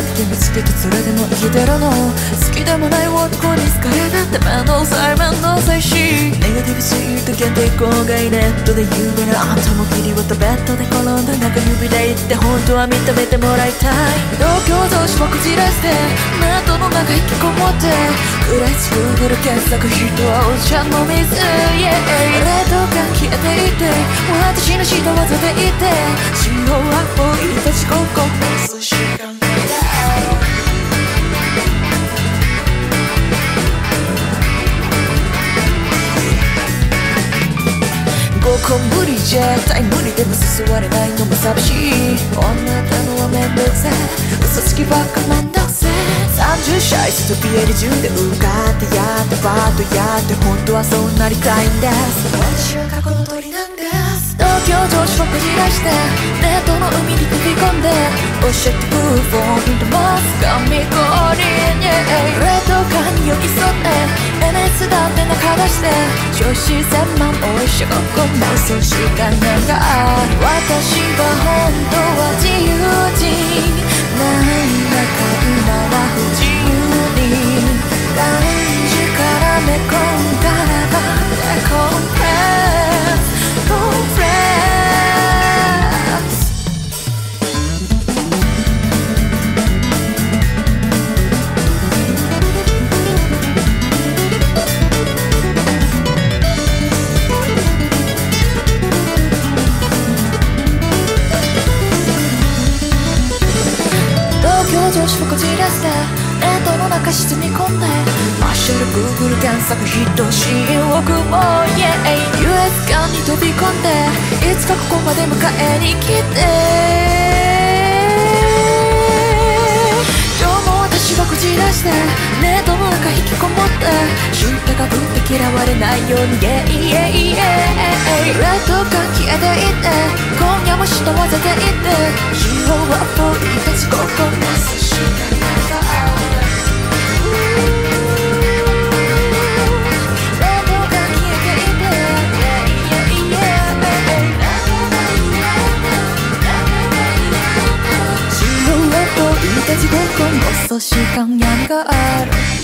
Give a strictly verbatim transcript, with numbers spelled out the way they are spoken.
って見つけてそれでも生きてるの。好きでもない男に好かれたって面倒くさい面倒くさいし、ネガティブすぎると限定公害ネットで有名なあんたも切り割ったベッドで転んだ中指で言って本当は認めてもらいたい。東京同士もこじらしてネットの中引きこもってクライス Google 検索人はお茶の水、yeah、冷凍感消えていて私の下技でいて塩は置いた地獄を寿司がごこ無理じゃ絶対無理でも誘われないのも寂しい。女たのはめんどくせえ嘘つきばっかめんどくせえさんじゅっシャイスとピエリ中で受かってやってバーッとやって本当はそうなりたいんです。私は過去の鳥なんです。東京女子をこじらしてネットの海に飛び込んで教えてブーフォーイントマス神降臨、冷凍感に寄り添って エヌエス だって中出して女子千万おいしいここも数時間がある。私は本当は自由人なんだか今は不自由に男児から寝込んだらばコンプレスコンプレス女子をこじらせてネットの中沈み込んでマッシュル Google 検索ヒット新億も yeah ユーエス 間に飛び込んでいつかここまで迎えに来て今日も私はこじらしてネットの中引きこもって知ったかぶって嫌われないように yeah yeah yeah 冷凍感消えていって今夜も人混ぜていって塩はぽいたちここも地獄の遅し感がある。